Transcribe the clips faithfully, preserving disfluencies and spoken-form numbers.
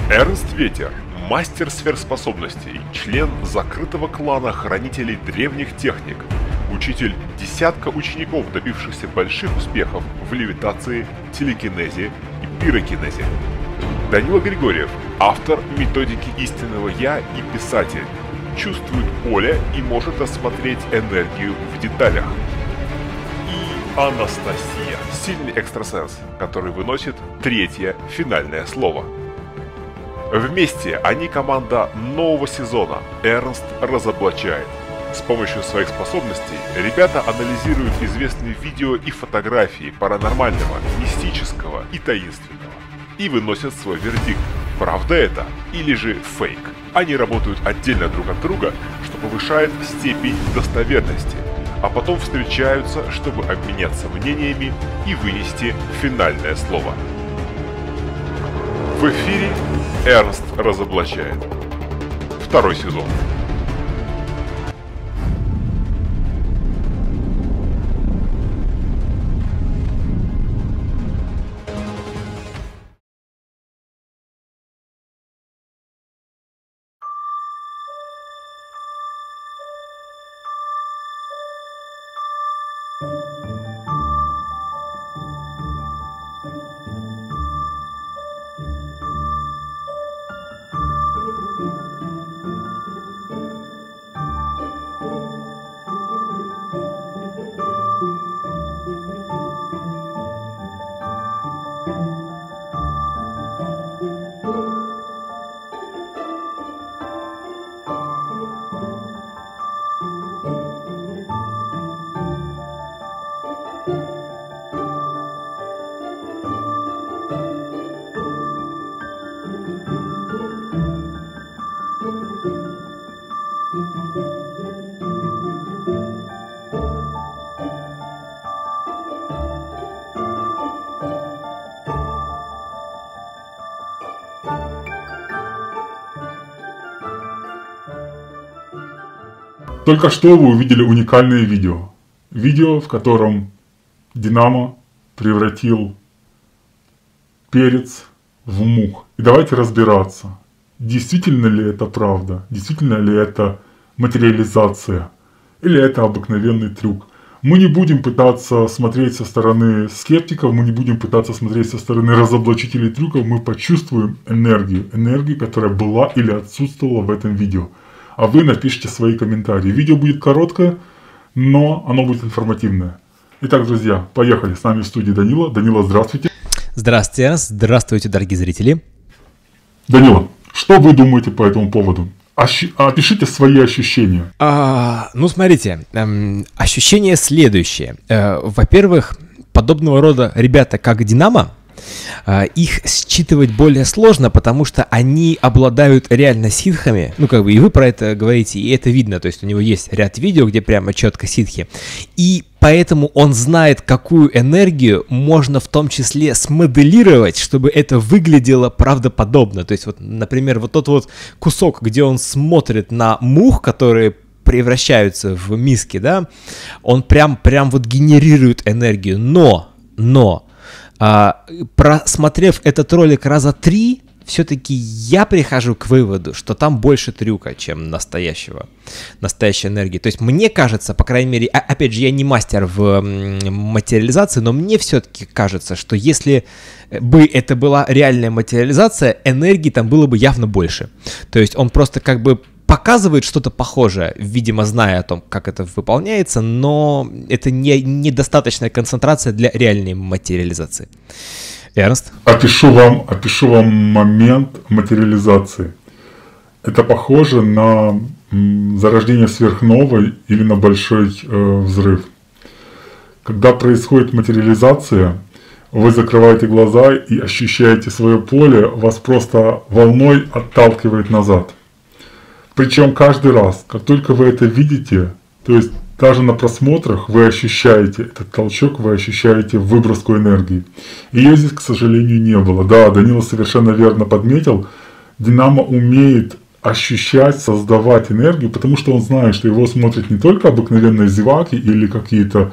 Эрнст Ветер, мастер сверхспособностей, член закрытого клана хранителей древних техник, учитель десятка учеников, добившихся больших успехов в левитации, телекинезе и пирокинезе. Данила Григорьев, автор методики истинного Я и писатель, чувствует поле и может рассмотреть энергию в деталях. И Анастасия, сильный экстрасенс, который выносит третье финальное слово. Вместе они команда нового сезона «Эрнст разоблачает». С помощью своих способностей ребята анализируют известные видео и фотографии паранормального, мистического и таинственного и выносят свой вердикт, правда это или же фейк. Они работают отдельно друг от друга, что повышает степень достоверности, а потом встречаются, чтобы обменяться мнениями и вынести финальное слово. В эфире «Эрнст разоблачает». Второй сезон. Только что вы увидели уникальное видео. Видео, в котором Динамо превратил перец в мух. И давайте разбираться, действительно ли это правда, действительно ли это материализация, или это обыкновенный трюк. Мы не будем пытаться смотреть со стороны скептиков, мы не будем пытаться смотреть со стороны разоблачителей трюков, мы почувствуем энергию, энергию, которая была или отсутствовала в этом видео. А вы напишите свои комментарии. Видео будет короткое, но оно будет информативное. Итак, друзья, поехали. С нами в студии Данила. Данила, здравствуйте. Здравствуйте, здравствуйте, дорогие зрители. Данила, что вы думаете по этому поводу? Ощ... Опишите свои ощущения. А, ну, смотрите, эм, ощущение следующее. Э, во-первых, подобного рода ребята, как Динамо, их считывать более сложно, потому что они обладают реально ситхами, ну как бы и вы про это говорите, и это видно, то есть у него есть ряд видео, где прямо четко ситхи, и поэтому он знает, какую энергию можно в том числе смоделировать, чтобы это выглядело правдоподобно, то есть вот, например, вот тот вот кусок, где он смотрит на мух, которые превращаются в миски, да, он прям, прям вот генерирует энергию, но, но, А, просмотрев этот ролик раза три, все-таки я прихожу к выводу, что там больше трюка, чем настоящего, настоящей энергии. То есть мне кажется, по крайней мере, а, опять же, я не мастер в материализации, но мне все-таки кажется, что если бы это была реальная материализация, энергии там было бы явно больше. То есть он просто как бы показывает что-то похожее, видимо, зная о том, как это выполняется, но это не недостаточная концентрация для реальной материализации. Эрнст? Опишу вам, опишу вам момент материализации. Это похоже на м, зарождение сверхновой или на большой э, взрыв. Когда происходит материализация, вы закрываете глаза и ощущаете свое поле, вас просто волной отталкивает назад. Причем каждый раз, как только вы это видите, то есть даже на просмотрах вы ощущаете этот толчок, вы ощущаете выброску энергии. Ее здесь, к сожалению, не было. Да, Данила совершенно верно подметил, Динамо умеет ощущать, создавать энергию, потому что он знает, что его смотрят не только обыкновенные зеваки или какие-то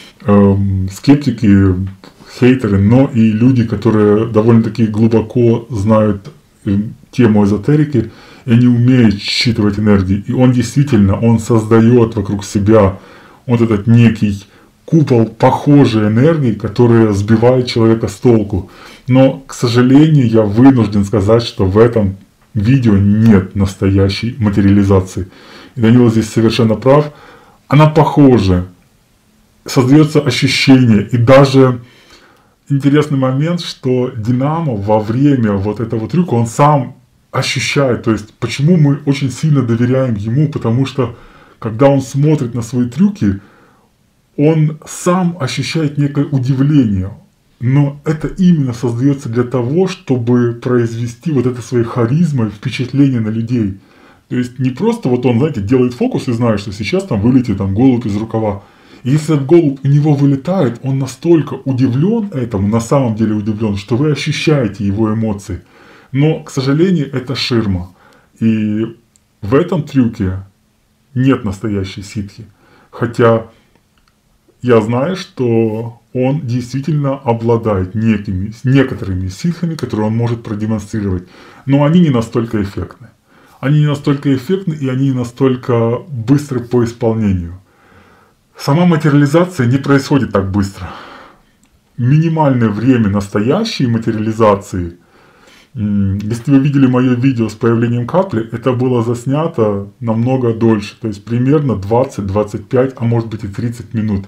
эм, скептики, хейтеры, но и люди, которые довольно-таки глубоко знают тему эзотерики, и они умеют считывать энергии. И он действительно, он создает вокруг себя вот этот некий купол похожей энергии, которая сбивает человека с толку. Но, к сожалению, я вынужден сказать, что в этом видео нет настоящей материализации. И Данила здесь совершенно прав. Она похожа. Создается ощущение. И даже интересный момент, что Динамо во время вот этого трюка, он сам ощущает. То есть, почему мы очень сильно доверяем ему? Потому что, когда он смотрит на свои трюки, он сам ощущает некое удивление. Но это именно создается для того, чтобы произвести вот это своей харизмой впечатление на людей. То есть не просто вот он, знаете, делает фокус и знает, что сейчас там вылетит там голубь из рукава. И если этот голубь у него вылетает, он настолько удивлен этому, на самом деле удивлен, что вы ощущаете его эмоции. Но, к сожалению, это ширма. И в этом трюке нет настоящей ситхи. Хотя я знаю, что он действительно обладает некими, некоторыми ситхами, которые он может продемонстрировать. Но они не настолько эффектны. Они не настолько эффектны и они не настолько быстры по исполнению. Сама материализация не происходит так быстро. Минимальное время настоящей материализации, если вы видели мое видео с появлением капли, это было заснято намного дольше, то есть примерно двадцать-двадцать пять, а может быть и тридцать минут.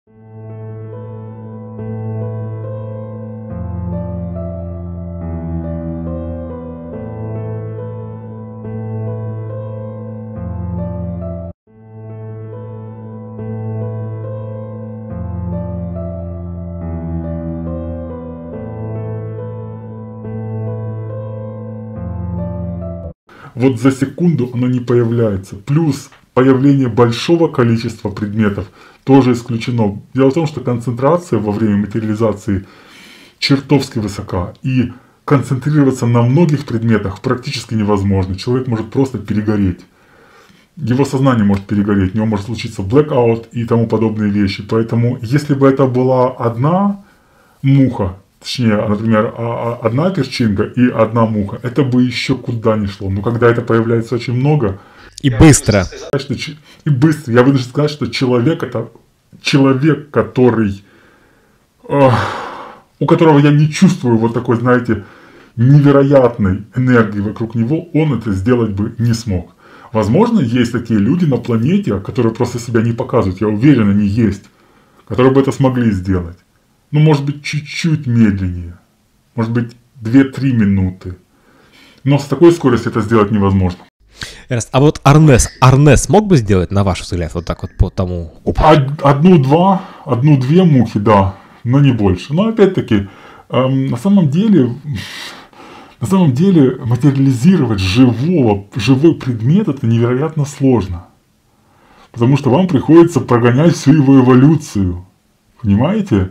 Вот за секунду оно не появляется. Плюс появление большого количества предметов тоже исключено. Дело в том, что концентрация во время материализации чертовски высока. И концентрироваться на многих предметах практически невозможно. Человек может просто перегореть. Его сознание может перегореть, у него может случиться blackout и тому подобные вещи. Поэтому, если бы это была одна муха, точнее, например, одна перчинка и одна муха, это бы еще куда ни шло. Но когда это появляется очень много... И быстро. Что, и быстро. Я вынужден сказать, что человек это человек, который... Э, у которого я не чувствую вот такой, знаете, невероятной энергии вокруг него, он это сделать бы не смог. Возможно, есть такие люди на планете, которые просто себя не показывают. Я уверен, они есть. Которые бы это смогли сделать. Ну, может быть, чуть-чуть медленнее. Может быть, две-три минуты. Но с такой скоростью это сделать невозможно. А вот Арнес, Арнес мог бы сделать, на ваш взгляд, вот так вот по тому опыту? Одну-два, одну-две мухи, да, но не больше. Но опять-таки, эм, на самом деле, на самом деле материализировать живого, живой предмет это невероятно сложно. Потому что вам приходится прогонять всю его эволюцию. Понимаете?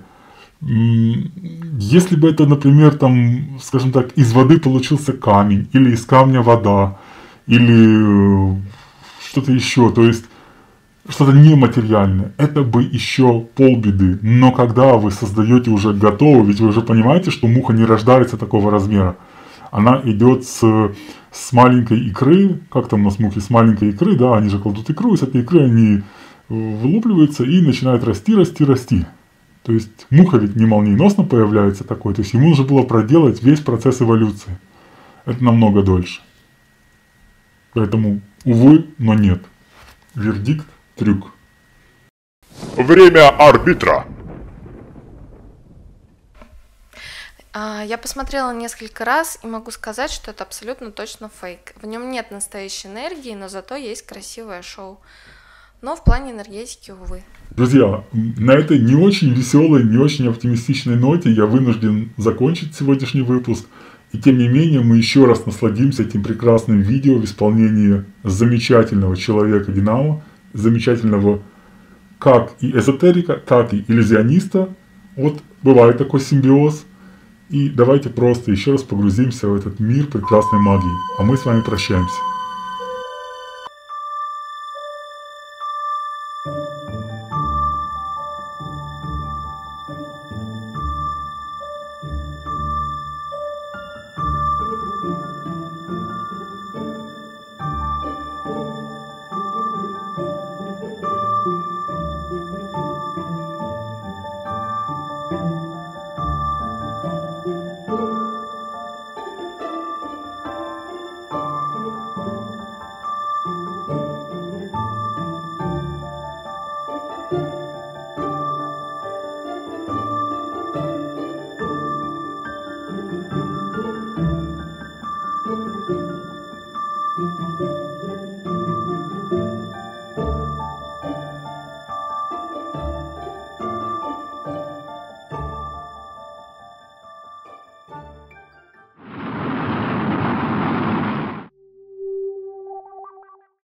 Если бы это, например, там, скажем так, из воды получился камень, или из камня вода, или что-то еще, то есть что-то нематериальное, это бы еще полбеды. Но когда вы создаете уже готово, ведь вы уже понимаете, что муха не рождается такого размера. Она идет с, с маленькой икры, как там у нас мухи, с маленькой икры, да, они же кладут икру, и с этой икры они вылупливаются и начинают расти, расти, расти. То есть муха ведь не молниеносно появляется такой, то есть ему нужно было проделать весь процесс эволюции. Это намного дольше. Поэтому, увы, но нет. Вердикт – трюк. Время арбитра. Я посмотрела несколько раз и могу сказать, что это абсолютно точно фейк. В нем нет настоящей энергии, но зато есть красивое шоу. Но в плане энергетики, увы. Друзья, на этой не очень веселой, не очень оптимистичной ноте я вынужден закончить сегодняшний выпуск. И тем не менее мы еще раз насладимся этим прекрасным видео в исполнении замечательного человека Динамо, замечательного как и эзотерика, так и иллюзиониста. Вот бывает такой симбиоз. И давайте просто еще раз погрузимся в этот мир прекрасной магии. А мы с вами прощаемся.